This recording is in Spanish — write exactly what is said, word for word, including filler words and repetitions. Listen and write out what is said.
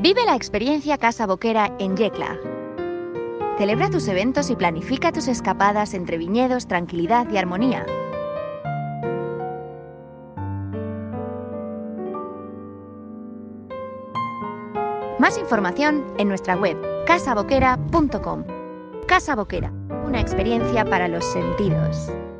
Vive la experiencia Casa Boquera en Yecla. Celebra tus eventos y planifica tus escapadas entre viñedos, tranquilidad y armonía. Más información en nuestra web casa boquera punto com. Casa Boquera, una experiencia para los sentidos.